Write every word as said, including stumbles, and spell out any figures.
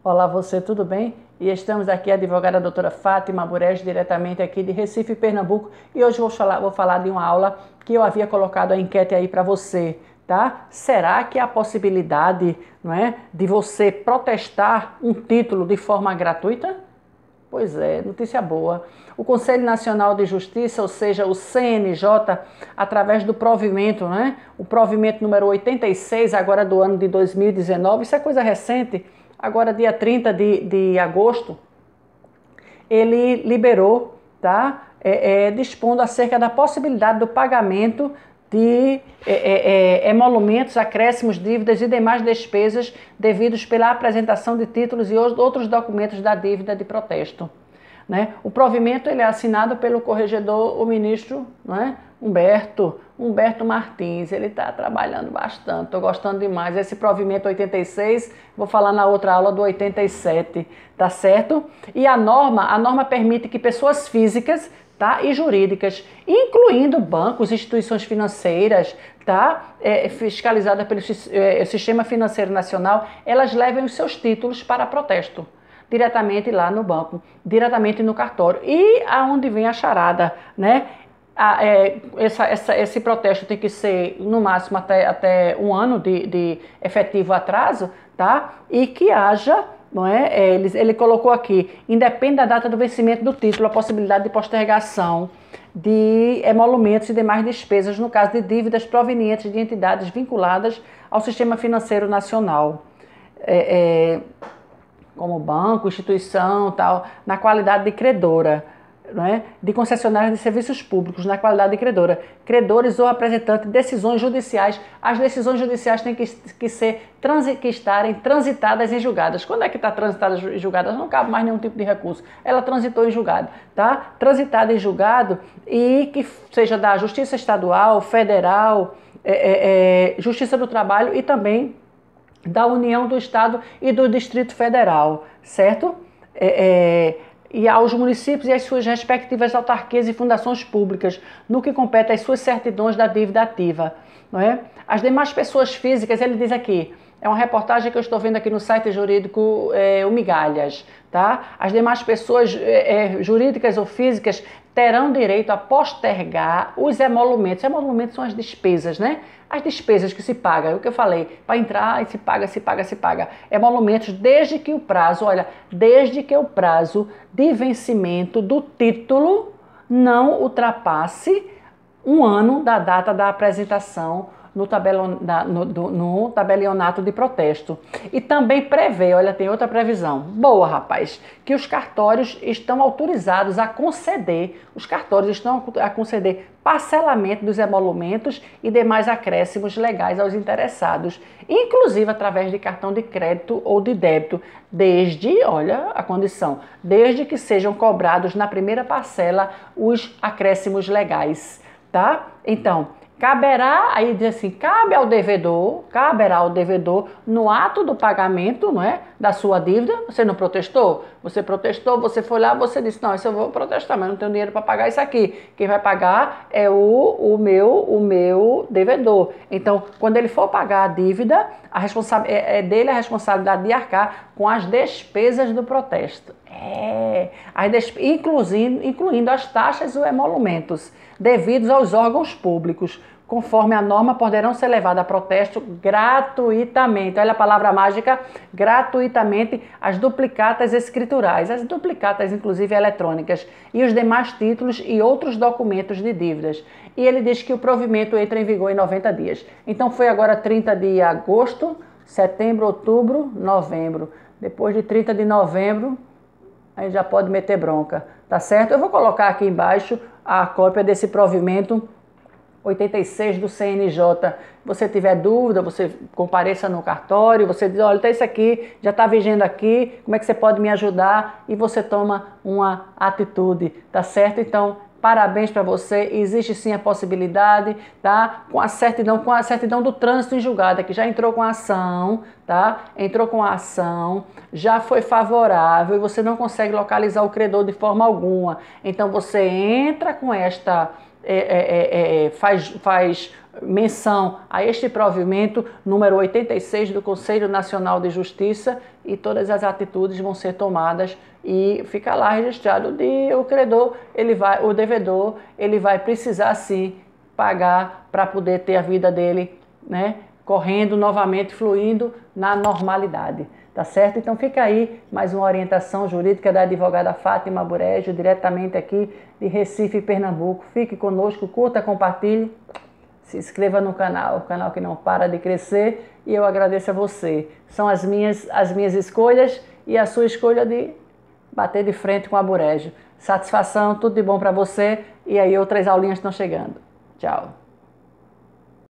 Olá, você, tudo bem? E estamos aqui, a advogada doutora Fátima Burege, diretamente aqui de Recife, Pernambuco. E hoje vou falar, vou falar de uma aula que eu havia colocado a enquete aí para você, tá? Será que há possibilidade, não é, de você protestar um título de forma gratuita? Pois é, notícia boa. O Conselho Nacional de Justiça, ou seja, o C N J, através do provimento, né? O provimento número oitenta e seis, agora do ano de dois mil e dezenove, isso é coisa recente, agora dia trinta de, de agosto, ele liberou, tá? É, é, dispondo acerca da possibilidade do pagamento de é, é, emolumentos, acréscimos, dívidas e demais despesas devidos pela apresentação de títulos e outros documentos da dívida de protesto. Né? O provimento ele é assinado pelo corregedor, o ministro, né? Humberto, Humberto Martins. Ele está trabalhando bastante, estou gostando demais. Esse provimento oitenta e seis, vou falar na outra aula do oitenta e sete, tá certo? E a norma, a norma permite que pessoas físicas, tá, e jurídicas, incluindo bancos, instituições financeiras, tá, é, fiscalizadas pelo é, Sistema Financeiro Nacional, elas levem os seus títulos para protesto, diretamente lá no banco, diretamente no cartório. E aonde vem a charada, né? A, é, essa, essa, esse protesto tem que ser, no máximo, até, até um ano de, de efetivo atraso, tá? E que haja, não é? Ele, ele colocou aqui, independe da data do vencimento do título, a possibilidade de postergação de emolumentos e demais despesas, no caso de dívidas provenientes de entidades vinculadas ao Sistema Financeiro Nacional. É, é, como banco, instituição, tal, na qualidade de credora, não é? De concessionária de serviços públicos, na qualidade de credora, credores ou apresentantes de decisões judiciais. As decisões judiciais têm que, que, ser, transi, que estarem transitadas em julgadas. Quando é que está transitada em julgadas? Não cabe mais nenhum tipo de recurso. Ela transitou em julgado, tá? Transitada em julgado e que seja da Justiça Estadual, Federal, é, é, é, Justiça do Trabalho e também da União do Estado e do Distrito Federal, certo? É, é, e aos municípios e às suas respectivas autarquias e fundações públicas, no que compete às suas certidões da dívida ativa, não é? As demais pessoas físicas, ele diz aqui, é uma reportagem que eu estou vendo aqui no site jurídico é, o Migalhas, tá? As demais pessoas é, é, jurídicas ou físicas terão direito a postergar os emolumentos. Emolumentos são as despesas, né? As despesas que se pagam, é o que eu falei, para entrar, se paga, se paga, se paga. Emolumentos desde que o prazo, olha, desde que o prazo de vencimento do título não ultrapasse um ano da data da apresentação no, tabelion, no, no, no tabelionato de protesto. E também prevê, olha, tem outra previsão, boa, rapaz, que os cartórios estão autorizados a conceder, os cartórios estão a conceder parcelamento dos emolumentos e demais acréscimos legais aos interessados, inclusive através de cartão de crédito ou de débito, desde, olha a condição, desde que sejam cobrados na primeira parcela os acréscimos legais, tá? Então, caberá, aí diz assim, cabe ao devedor, caberá ao devedor no ato do pagamento, não é, da sua dívida. Você não protestou? Você protestou, você foi lá, você disse, não, isso eu vou protestar, mas não tenho dinheiro para pagar isso aqui. Quem vai pagar é o, o, meu, o meu devedor. Então, quando ele for pagar a dívida, a responsa- é, é dele a responsabilidade de arcar com as despesas do protesto. É, as desp- incluindo, incluindo as taxas e os emolumentos devidos aos órgãos públicos, conforme a norma, poderão ser levadas a protesto gratuitamente. Olha a palavra mágica, gratuitamente, as duplicatas escriturais, as duplicatas, inclusive, eletrônicas, e os demais títulos e outros documentos de dívidas. E ele diz que o provimento entra em vigor em noventa dias. Então, foi agora trinta de agosto, setembro, outubro, novembro. Depois de trinta de novembro, aí já pode meter bronca, tá certo? Eu vou colocar aqui embaixo a cópia desse provimento oitenta e seis do C N J. Se você tiver dúvida, você compareça no cartório, você diz, olha, tá isso aqui, já está vigendo aqui, como é que você pode me ajudar? E você toma uma atitude, tá certo? Então, parabéns para você, existe sim a possibilidade, tá? Com a certidão, com a certidão do trânsito em julgado, que já entrou com a ação, tá? Entrou com a ação, já foi favorável e você não consegue localizar o credor de forma alguma. Então você entra com esta é, é, é, faz, faz menção a este provimento número oitenta e seis do Conselho Nacional de Justiça, e todas as atitudes vão ser tomadas e fica lá registrado de o credor, ele vai, o devedor, ele vai precisar sim pagar para poder ter a vida dele, né, correndo novamente, fluindo na normalidade. Tá certo? Então fica aí mais uma orientação jurídica da advogada Fátima Burege, diretamente aqui de Recife, Pernambuco. Fique conosco, curta, compartilhe, se inscreva no canal, o canal que não para de crescer, e eu agradeço a você. São as minhas, as minhas escolhas e a sua escolha de bater de frente com a Burege. Satisfação, tudo de bom para você, e aí outras aulinhas estão chegando. Tchau.